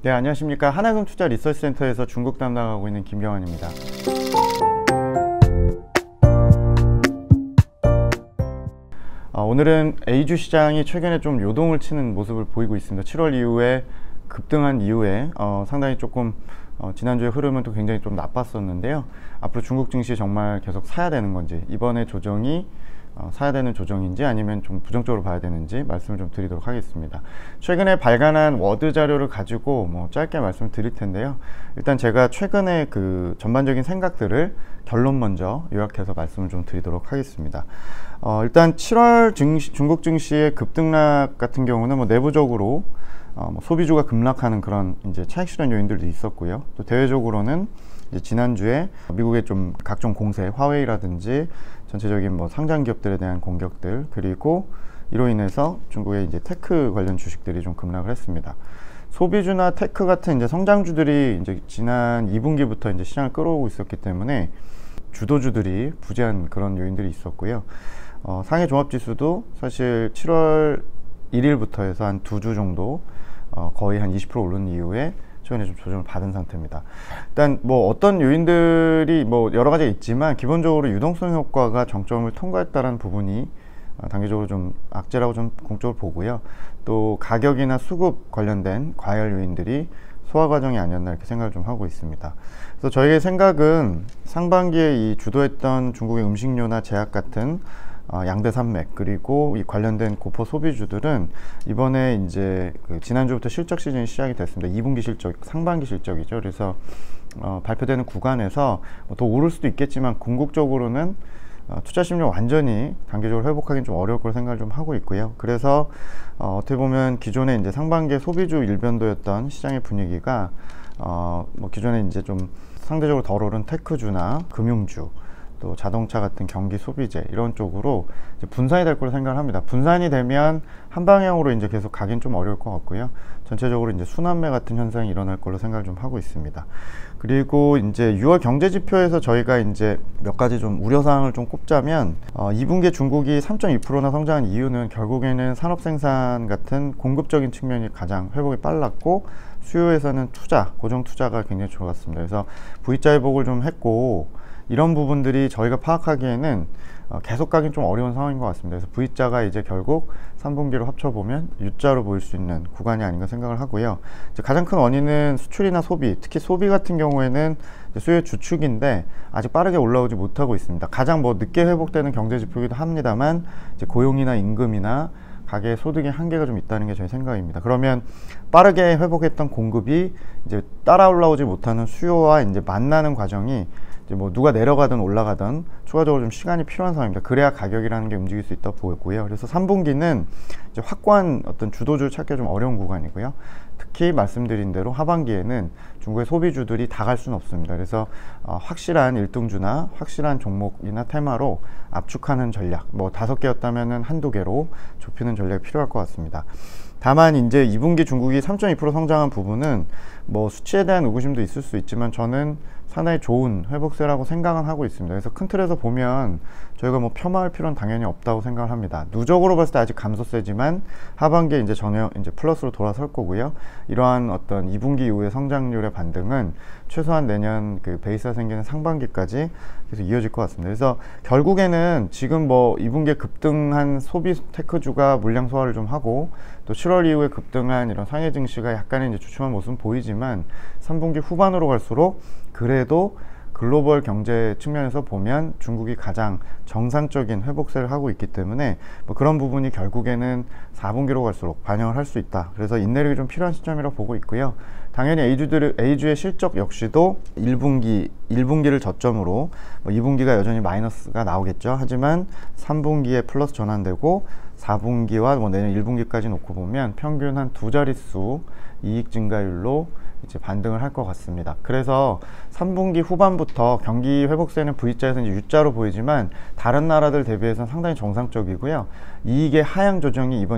네, 안녕하십니까. 하나금투자 리서치센터에서 중국 담당하고 있는 김경환입니다. 오늘은 A주 시장이 최근에 좀 요동을 치는 모습을 보이고 있습니다. 7월 이후에 급등한 이후에 상당히 조금 지난주에 흐름은 또 굉장히 좀 나빴었는데요. 앞으로 중국 증시 정말 계속 사야 되는 건지, 이번에 조정이 사야 되는 조정인지 아니면 좀 부정적으로 봐야 되는지 말씀을 좀 드리도록 하겠습니다. 최근에 발간한 워드 자료를 가지고 짧게 말씀을 드릴 텐데요. 일단 제가 최근에 그 전반적인 생각들을 결론 먼저 요약해서 말씀을 좀 드리도록 하겠습니다. 일단 7월 중국 증시의 급등락 같은 경우는 내부적으로 소비주가 급락하는 그런 이제 차익 실현 요인들도 있었고요. 또 대외적으로는 이제 지난주에 미국의 좀 각종 공세, 화웨이라든지 전체적인 상장 기업들에 대한 공격들, 그리고 이로 인해서 중국의 이제 테크 관련 주식들이 좀 급락을 했습니다. 소비주나 테크 같은 이제 성장주들이 이제 지난 2분기부터 이제 시장을 끌어오고 있었기 때문에 주도주들이 부재한 그런 요인들이 있었고요. 상해 종합지수도 사실 7월 1일부터 해서 한 2주 정도 거의 한 20% 오른 이후에 최근에 좀 조정을 받은 상태입니다. 일단 어떤 요인들이 여러 가지가 있지만 기본적으로 유동성 효과가 정점을 통과했다는 부분이 단기적으로 좀 악재라고 좀 공적으로 보고요. 또 가격이나 수급 관련된 과열 요인들이 소화 과정이 아니었나 이렇게 생각을 좀 하고 있습니다. 그래서 저희의 생각은 상반기에 이 주도했던 중국의 음식료나 제약 같은 양대 산맥, 그리고 이 관련된 고포 소비주들은 이번에 이제 지난주부터 실적 시즌이 시작이 됐습니다. 2분기 실적, 상반기 실적이죠. 그래서 발표되는 구간에서 더 오를 수도 있겠지만 궁극적으로는 투자 심리 완전히 단기적으로 회복하기는 좀 어려울 거라 생각을 좀 하고 있고요. 그래서 어떻게 보면 기존에 이제 상반기에 소비주 일변도였던 시장의 분위기가 기존에 이제 좀 상대적으로 덜 오른 테크주나 금융주, 또 자동차 같은 경기 소비재 이런 쪽으로 이제 분산이 될 거로 생각을 합니다. 분산이 되면 한 방향으로 이제 계속 가긴 좀 어려울 것 같고요. 전체적으로 이제 순환매 같은 현상이 일어날 걸로 생각을 좀 하고 있습니다. 그리고 이제 6월 경제 지표에서 저희가 이제 몇 가지 좀 우려사항을 좀 꼽자면 2분기에 중국이 3.2%나 성장한 이유는 결국에는 산업 생산 같은 공급적인 측면이 가장 회복이 빨랐고, 수요에서는 투자, 고정 투자가 굉장히 좋았습니다. 그래서 V자 회복을 좀 했고, 이런 부분들이 저희가 파악하기에는 계속 가긴 좀 어려운 상황인 것 같습니다. 그래서 V자가 이제 결국 3분기로 합쳐보면 U자로 보일 수 있는 구간이 아닌가 생각을 하고요. 이제 가장 큰 원인은 수출이나 소비, 특히 소비 같은 경우에는 수요의 주축인데 아직 빠르게 올라오지 못하고 있습니다. 가장 늦게 회복되는 경제 지표이기도 합니다만, 이제 고용이나 임금이나 가계의 소득의 한계가 좀 있다는 게 저희 생각입니다. 그러면 빠르게 회복했던 공급이 이제 따라 올라오지 못하는 수요와 이제 만나는 과정이 이제 누가 내려가든 올라가든 추가적으로 좀 시간이 필요한 상황입니다. 그래야 가격이라는 게 움직일 수 있다고 보였고요. 그래서 3분기는 이제 확고한 어떤 주도주를 찾기가 좀 어려운 구간이고요. 특히 말씀드린 대로 하반기에는 중국의 소비주들이 다 갈 수는 없습니다. 그래서 확실한 1등주나 확실한 종목이나 테마로 압축하는 전략, 5개였다면은 한두 개로 좁히는 전략이 필요할 것 같습니다. 다만 이제 2분기 중국이 3.2% 성장한 부분은 수치에 대한 의구심도 있을 수 있지만 저는 상당히 좋은 회복세라고 생각은 하고 있습니다. 그래서 큰 틀에서 보면 저희가 폄하할 필요는 당연히 없다고 생각을 합니다. 누적으로 봤을 때 아직 감소세지만 하반기에 이제 전혀 이제 플러스로 돌아설 거고요. 이러한 어떤 2분기 이후의 성장률의 반등은 최소한 내년 그 베이스가 생기는 상반기까지 계속 이어질 것 같습니다. 그래서 결국에는 지금 2분기에 급등한 소비 테크주가 물량 소화를 좀 하고, 또 7월 이후에 급등한 이런 상해 증시가 약간의 이제 주춤한 모습은 보이지만 3분기 후반으로 갈수록 그래도 글로벌 경제 측면에서 보면 중국이 가장 정상적인 회복세를 하고 있기 때문에 그런 부분이 결국에는 4분기로 갈수록 반영을 할 수 있다. 그래서 인내력이 좀 필요한 시점이라고 보고 있고요. 당연히 A주의 실적 역시도 1분기를 저점으로 2분기가 여전히 마이너스가 나오겠죠. 하지만 3분기에 플러스 전환되고 4분기와 내년 1분기까지 놓고 보면 평균 한 2자릿수 이익 증가율로 이제 반등을 할 것 같습니다. 그래서 3분기 후반부터 경기 회복세는 V자에서 이제 U자로 보이지만 다른 나라들 대비해서는 상당히 정상적이고요. 이익의 하향 조정이 이번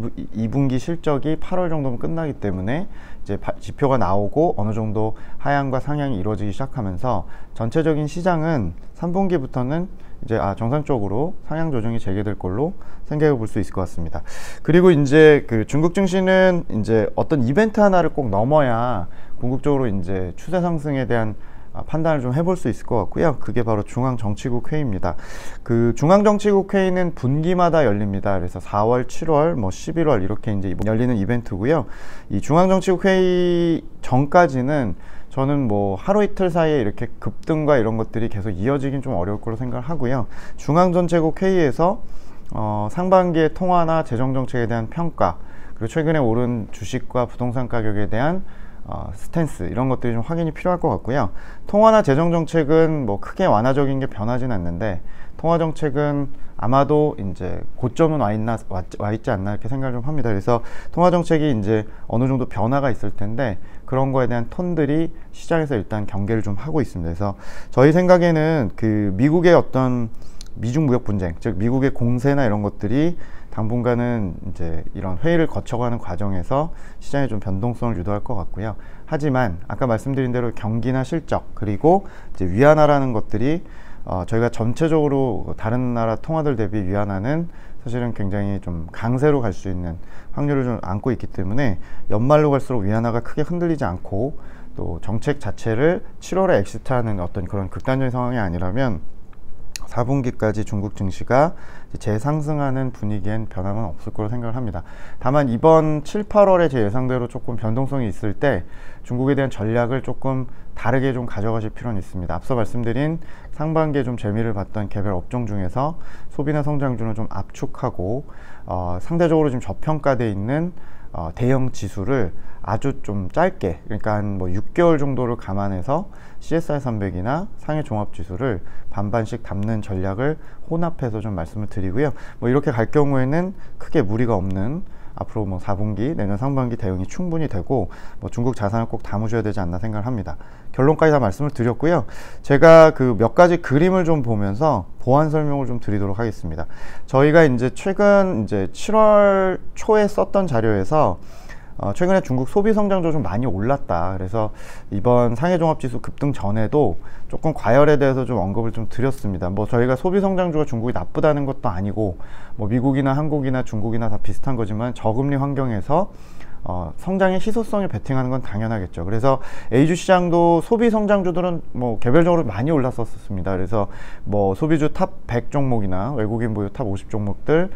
2분기 실적이 8월 정도면 끝나기 때문에 이제 지표가 나오고 어느 정도 하향과 상향이 이루어지기 시작하면서 전체적인 시장은 3분기부터는 이제 정상적으로 상향 조정이 재개될 걸로 생각해 볼 수 있을 것 같습니다. 그리고 이제 그 중국 증시는 이제 어떤 이벤트 하나를 꼭 넘어야 궁극적으로 이제 추세 상승에 대한 판단을 좀 해볼 수 있을 것 같고요. 그게 바로 중앙정치국 회의입니다. 그 중앙정치국 회의는 분기마다 열립니다. 그래서 4월, 7월, 11월 이렇게 이제 열리는 이벤트고요. 이 중앙정치국 회의 전까지는 저는 하루 이틀 사이에 이렇게 급등과 이런 것들이 계속 이어지긴 좀 어려울 거로 생각을 하고요. 중앙정치국 회의에서 상반기의 통화나 재정정책에 대한 평가, 그리고 최근에 오른 주식과 부동산 가격에 대한 스탠스, 이런 것들이 좀 확인이 필요할 것 같고요. 통화나 재정정책은 크게 완화적인 게 변하진 않는데, 통화정책은 아마도 이제 고점은 와 있지 않나 이렇게 생각을 좀 합니다. 그래서 통화정책이 이제 어느 정도 변화가 있을 텐데, 그런 거에 대한 톤들이 시장에서 일단 경계를 좀 하고 있습니다. 그래서 저희 생각에는 그 미국의 어떤 미중 무역 분쟁, 즉 미국의 공세나 이런 것들이 당분간은 이제 이런 회의를 거쳐가는 과정에서 시장에 좀 변동성을 유도할 것 같고요. 하지만 아까 말씀드린 대로 경기나 실적, 그리고 이제 위안화라는 것들이 저희가 전체적으로 다른 나라 통화들 대비 위안화는 사실은 굉장히 좀 강세로 갈 수 있는 확률을 좀 안고 있기 때문에 연말로 갈수록 위안화가 크게 흔들리지 않고, 또 정책 자체를 7월에 엑시트하는 어떤 그런 극단적인 상황이 아니라면 4분기까지 중국 증시가 재상승하는 분위기엔 변함은 없을 거로 생각을 합니다. 다만 이번 7, 8월에 제 예상대로 조금 변동성이 있을 때 중국에 대한 전략을 조금 다르게 좀 가져가실 필요는 있습니다. 앞서 말씀드린 상반기에 좀 재미를 봤던 개별 업종 중에서 소비나 성장주는 좀 압축하고 상대적으로 좀 저평가되어 있는 대형 지수를 아주 좀 짧게, 그러니까 한 6개월 정도를 감안해서 CSI 300이나 상해 종합지수를 반반씩 담는 전략을 혼합해서 좀 말씀을 드리고요. 이렇게 갈 경우에는 크게 무리가 없는 앞으로 4분기, 내년 상반기 대응이 충분히 되고 중국 자산을 꼭 담으셔야 되지 않나 생각을 합니다. 결론까지 다 말씀을 드렸고요. 제가 그 몇 가지 그림을 좀 보면서 보완 설명을 좀 드리도록 하겠습니다. 저희가 이제 최근 7월 초에 썼던 자료에서 최근에 중국 소비 성장도 좀 많이 올랐다. 그래서 이번 상해 종합지수 급등 전에도 조금 과열에 대해서 좀 언급을 좀 드렸습니다. 저희가 소비 성장주가 중국이 나쁘다는 것도 아니고, 미국이나 한국이나 중국이나 다 비슷한 거지만 저금리 환경에서 성장의 희소성을 베팅하는 건 당연하겠죠. 그래서 A주 시장도 소비 성장주들은 개별적으로 많이 올랐었습니다. 그래서 소비주 탑 100 종목이나 외국인 보유 탑 50 종목들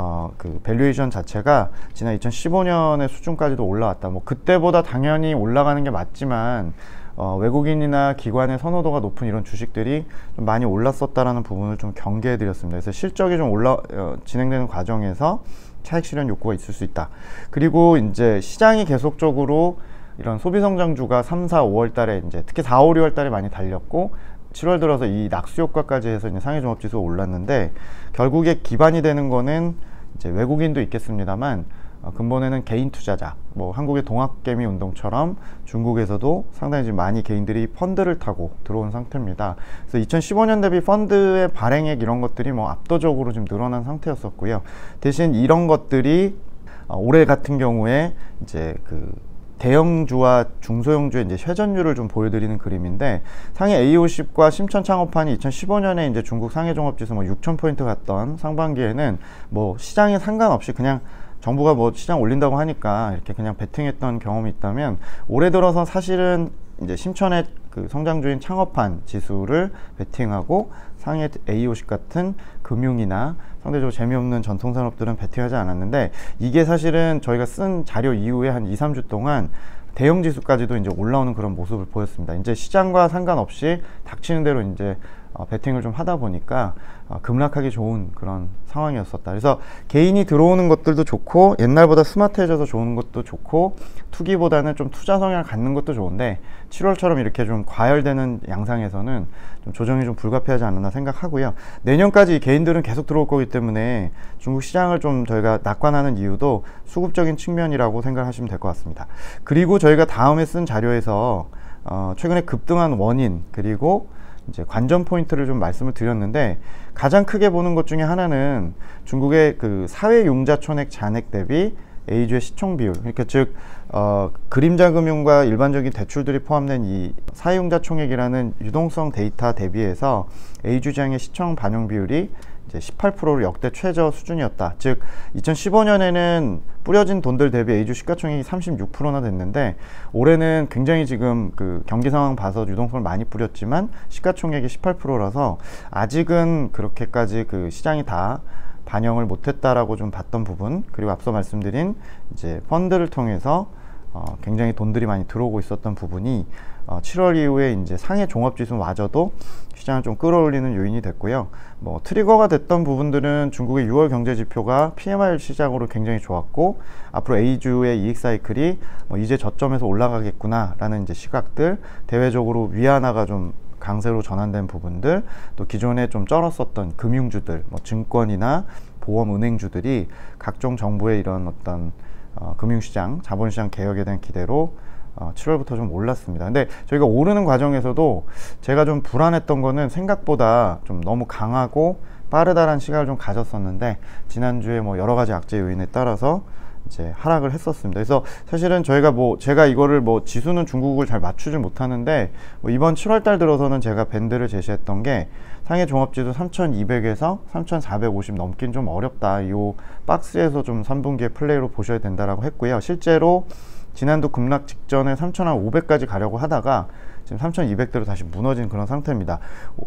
그 밸류에이션 자체가 지난 2015년의 수준까지도 올라왔다. 그때보다 당연히 올라가는 게 맞지만 외국인이나 기관의 선호도가 높은 이런 주식들이 좀 많이 올랐었다라는 부분을 좀 경계해 드렸습니다. 그래서 실적이 좀 진행되는 과정에서 차익 실현 욕구가 있을 수 있다. 그리고 이제 시장이 계속적으로 이런 소비 성장주가 3, 4, 5월 달에 이제 특히 4, 5, 6월 달에 많이 달렸고, 7월 들어서 이 낙수 효과까지 해서 이제 상해 종합지수가 올랐는데, 결국에 기반이 되는 거는 이제 외국인도 있겠습니다만 근본에는 개인 투자자, 한국의 동학개미 운동처럼 중국에서도 상당히 지금 많이 개인들이 펀드를 타고 들어온 상태입니다. 그래서 2015년 대비 펀드의 발행액 이런 것들이 압도적으로 좀 늘어난 상태였었고요. 대신 이런 것들이 올해 같은 경우에 이제 그 대형주와 중소형주의 이제 회전율을 좀 보여드리는 그림인데, 상해 A50과 심천 창업판이 2015년에 이제 중국 상해 종합지수 6,000포인트 갔던 상반기에는 시장에 상관없이 그냥 정부가 시장 올린다고 하니까 이렇게 그냥 베팅했던 경험이 있다면, 올해 들어서 사실은 이제 심천의 그 성장주인 창업판 지수를 베팅하고 상해 A50 같은 금융이나 상대적으로 재미없는 전통산업들은 베팅하지 않았는데, 이게 사실은 저희가 쓴 자료 이후에 한 2, 3주 동안 대형 지수까지도 이제 올라오는 그런 모습을 보였습니다. 이제 시장과 상관없이 닥치는 대로 이제 베팅을 좀 하다 보니까 급락하기 좋은 그런 상황이었었다. 그래서 개인이 들어오는 것들도 좋고, 옛날보다 스마트해져서 좋은 것도 좋고, 투기보다는 좀 투자 성향을 갖는 것도 좋은데, 7월처럼 이렇게 좀 과열되는 양상에서는 좀 조정이 좀 불가피하지 않나 생각하고요. 내년까지 개인들은 계속 들어올 거기 때문에 중국 시장을 좀 저희가 낙관하는 이유도 수급적인 측면이라고 생각하시면 될 것 같습니다. 그리고 저희가 다음에 쓴 자료에서 최근에 급등한 원인, 그리고 이제 관전 포인트를 좀 말씀을 드렸는데, 가장 크게 보는 것 중에 하나는 중국의 그 사회 융자 촌액 잔액 대비 A주의 시총 비율, 그러니까 즉 그림자 금융과 일반적인 대출들이 포함된 이 사용자 총액이라는 유동성 데이터 대비해서 A주장의 시총 반영 비율이 이제 18%로 역대 최저 수준이었다. 즉 2015년에는 뿌려진 돈들 대비 A주 시가총액이 36%나 됐는데 올해는 굉장히 지금 그 경기 상황 봐서 유동성을 많이 뿌렸지만 시가총액이 18%라서 아직은 그렇게까지 그 시장이 다 반영을 못했다라고 좀 봤던 부분, 그리고 앞서 말씀드린 이제 펀드를 통해서 굉장히 돈들이 많이 들어오고 있었던 부분이 7월 이후에 이제 상해 종합지수마저도 시장을 좀 끌어올리는 요인이 됐고요. 뭐 트리거가 됐던 부분들은 중국의 6월 경제 지표가 PMI 시장으로 굉장히 좋았고, 앞으로 A주의 이익 사이클이 이제 저점에서 올라가겠구나라는 이제 시각들, 대외적으로 위안화가 좀 강세로 전환된 부분들, 또 기존에 좀 쩔었었던 금융주들, 뭐 증권이나 보험, 은행주들이 각종 정부의 이런 어떤 금융시장, 자본시장 개혁에 대한 기대로 7월부터 좀 올랐습니다. 근데 저희가 오르는 과정에서도 제가 좀 불안했던 거는 생각보다 좀 너무 강하고 빠르다라는 시각을 좀 가졌었는데, 지난주에 뭐 여러 가지 악재 요인에 따라서 이제 하락을 했었습니다. 그래서 사실은 저희가 제가 이거를 지수는 중국을 잘 맞추지 못하는데, 이번 7월 달 들어서는 제가 밴드를 제시했던 게 상해 종합지수 3200에서 3450 넘긴 좀 어렵다. 이 박스에서 좀 3분기의 플레이로 보셔야 된다라고 했고요. 실제로 지난주 급락 직전에 3500까지 가려고 하다가 지금 3200대로 다시 무너진 그런 상태입니다.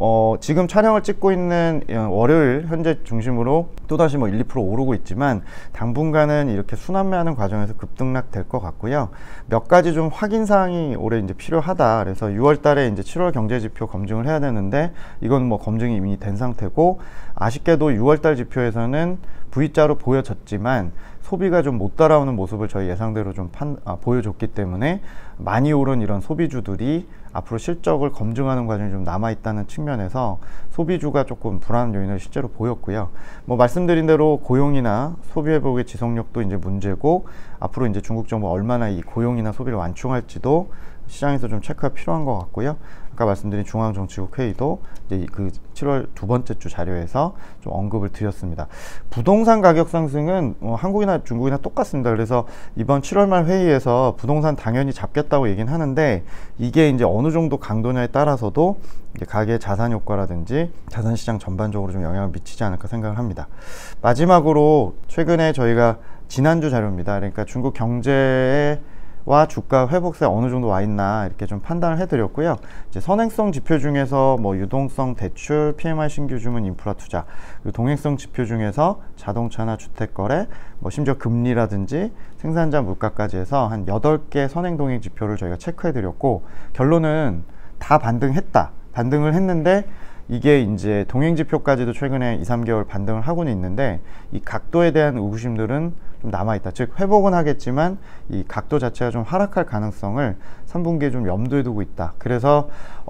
지금 촬영을 찍고 있는 월요일 현재 중심으로 또다시 1, 2% 오르고 있지만 당분간은 이렇게 순환매하는 과정에서 급등락 될 것 같고요. 몇 가지 좀 확인 사항이 올해 이제 필요하다. 그래서 6월 달에 이제 7월 경제지표 검증을 해야 되는데, 이건 검증이 이미 된 상태고, 아쉽게도 6월 달 지표에서는 V자로 보여졌지만 소비가 좀 못 따라오는 모습을 저희 예상대로 좀 보여줬기 때문에 많이 오른 이런 소비주들이 앞으로 실적을 검증하는 과정이 좀 남아있다는 측면에서 소비주가 조금 불안한 요인을 실제로 보였고요. 말씀드린 대로 고용이나 소비 회복의 지속력도 이제 문제고, 앞으로 이제 중국 정부가 얼마나 이 고용이나 소비를 완충할지도 시장에서 좀 체크가 필요한 것 같고요. 아까 말씀드린 중앙정치국 회의도 이제 그 7월 두 번째 주 자료에서 좀 언급을 드렸습니다. 부동산 가격 상승은 한국이나 중국이나 똑같습니다. 그래서 이번 7월 말 회의에서 부동산 당연히 잡겠다고 얘기는 하는데, 이게 이제 어느 정도 강도냐에 따라서도 이제 가계 자산 효과라든지 자산 시장 전반적으로 좀 영향을 미치지 않을까 생각을 합니다. 마지막으로 최근에 저희가 지난주 자료입니다. 그러니까 중국 경제의 와 주가 회복세 어느 정도 와 있나 이렇게 좀 판단을 해드렸고요. 이제 선행성 지표 중에서 유동성 대출, PMI 신규 주문, 인프라 투자, 그리고 동행성 지표 중에서 자동차나 주택 거래, 심지어 금리라든지 생산자 물가까지 해서 한 8개 선행 동행 지표를 저희가 체크해드렸고, 결론은 다 반등을 했는데, 이게 이제 동행 지표까지도 최근에 2, 3개월 반등을 하고는 있는데, 이 각도에 대한 의구심들은 좀 남아있다. 즉 회복은 하겠지만 이 각도 자체가 좀 하락할 가능성을 3분기에 좀 염두에 두고 있다. 그래서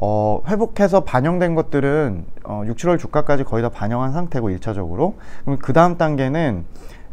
회복해서 반영된 것들은 6, 7월 주가까지 거의 다 반영한 상태고 1차적으로, 그럼 그 다음 단계는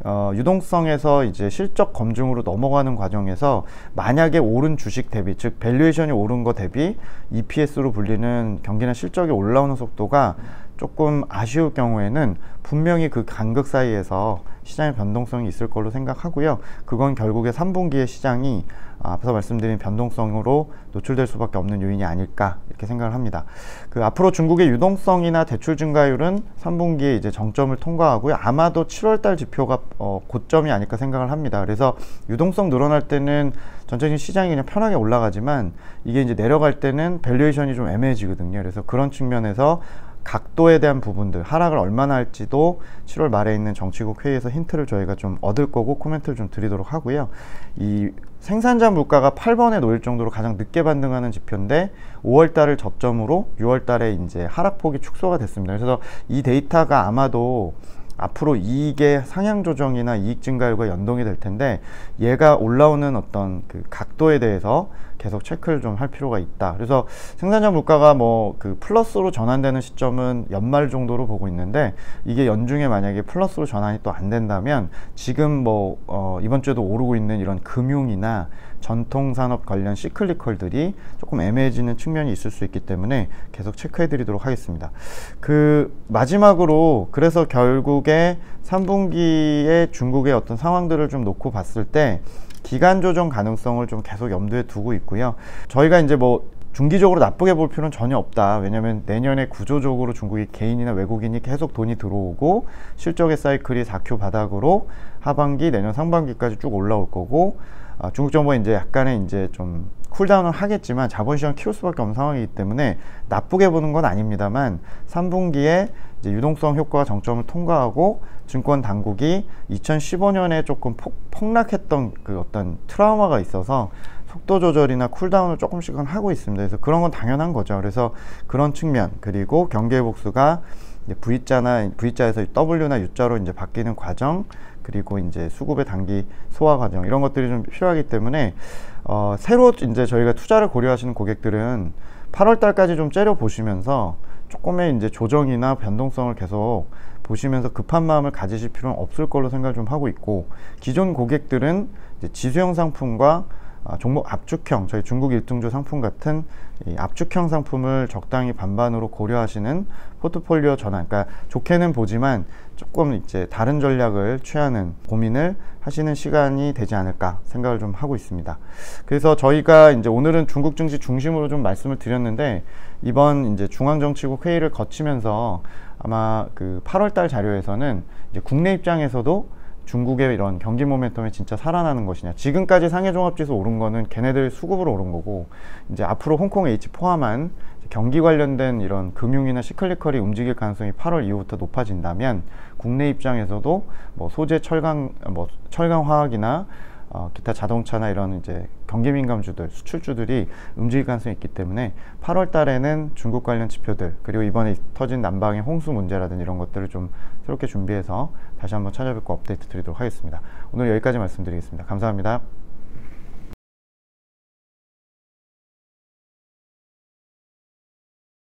유동성에서 이제 실적 검증으로 넘어가는 과정에서 만약에 오른 주식 대비, 즉 밸류에이션이 오른 거 대비 EPS로 불리는 경기나 실적이 올라오는 속도가 조금 아쉬울 경우에는 분명히 그 간극 사이에서 시장의 변동성이 있을 걸로 생각하고요. 그건 결국에 3분기의 시장이 앞서 말씀드린 변동성으로 노출될 수밖에 없는 요인이 아닐까 이렇게 생각을 합니다. 앞으로 중국의 유동성이나 대출 증가율은 3분기에 이제 정점을 통과하고요. 아마도 7월달 지표가 고점이 아닐까 생각을 합니다. 그래서 유동성 늘어날 때는 전체적인 시장이 그냥 편하게 올라가지만, 이게 이제 내려갈 때는 밸류에이션이 좀 애매해지거든요. 그래서 그런 측면에서 각도에 대한 부분들, 하락을 얼마나 할지도 7월 말에 있는 정치국 회의에서 힌트를 저희가 좀 얻을 거고 코멘트를 좀 드리도록 하고요. 이 생산자 물가가 8번에 놓일 정도로 가장 늦게 반등하는 지표인데 5월 달을 저점으로 6월 달에 이제 하락폭이 축소가 됐습니다. 그래서 이 데이터가 아마도 앞으로 이익의 상향 조정이나 이익 증가율과 연동이 될 텐데, 얘가 올라오는 어떤 그 각도에 대해서 계속 체크를 좀 할 필요가 있다. 그래서 생산자 물가가 플러스로 전환되는 시점은 연말 정도로 보고 있는데, 이게 연중에 만약에 플러스로 전환이 또 안 된다면 지금 이번 주에도 오르고 있는 이런 금융이나 전통산업 관련 시클리컬들이 조금 애매해지는 측면이 있을 수 있기 때문에 계속 체크해 드리도록 하겠습니다. 마지막으로, 그래서 결국에 3분기에 중국의 어떤 상황들을 좀 놓고 봤을 때 기간 조정 가능성을 좀 계속 염두에 두고 있고요. 저희가 이제 뭐 중기적으로 나쁘게 볼 필요는 전혀 없다. 왜냐하면 내년에 구조적으로 중국이 개인이나 외국인이 계속 돈이 들어오고 실적의 사이클이 4Q 바닥으로 하반기 내년 상반기까지 쭉 올라올 거고, 중국 정부가 이제 약간의 이제 좀 쿨다운을 하겠지만 자본시장 키울 수밖에 없는 상황이기 때문에 나쁘게 보는 건 아닙니다만 3분기에 이제 유동성 효과가 정점을 통과하고 증권 당국이 2015년에 조금 폭락했던 그 어떤 트라우마가 있어서 속도 조절이나 쿨다운을 조금씩은 하고 있습니다. 그래서 그런 건 당연한 거죠. 그래서 그런 측면, 그리고 경계 복수가 V자에서 W나 U자로 이제 바뀌는 과정, 그리고 이제 수급의 단기 소화 과정, 이런 것들이 좀 필요하기 때문에 새로 이제 저희가 투자를 고려하시는 고객들은 8월 달까지 좀 째려 보시면서 조금의 이제 조정이나 변동성을 계속 보시면서 급한 마음을 가지실 필요는 없을 걸로 생각을 좀 하고 있고, 기존 고객들은 이제 지수형 상품과 종목 압축형, 저희 중국 1등주 상품 같은 이 압축형 상품을 적당히 반반으로 고려하시는 포트폴리오 전환, 그러니까 좋게는 보지만 조금 이제 다른 전략을 취하는 고민을 하시는 시간이 되지 않을까 생각을 좀 하고 있습니다. 그래서 저희가 이제 오늘은 중국 증시 중심으로 좀 말씀을 드렸는데, 이번 이제 중앙정치국 회의를 거치면서 아마 그 8월달 자료에서는 이제 국내 입장에서도 중국의 이런 경기 모멘텀이 진짜 살아나는 것이냐, 지금까지 상해종합지수 오른 거는 걔네들 수급으로 오른 거고, 이제 앞으로 홍콩 H 포함한 경기 관련된 이런 금융이나 시클리컬이 움직일 가능성이 8월 이후부터 높아진다면 국내 입장에서도 뭐 소재, 철강, 철강화학이나 기타 자동차나 이런 이제 경기 민감주들, 수출주들이 움직일 가능성이 있기 때문에 8월 달에는 중국 관련 지표들, 그리고 이번에 터진 남방의 홍수 문제라든지 이런 것들을 좀 새롭게 준비해서 다시 한번 찾아뵙고 업데이트 드리도록 하겠습니다. 오늘 여기까지 말씀드리겠습니다. 감사합니다.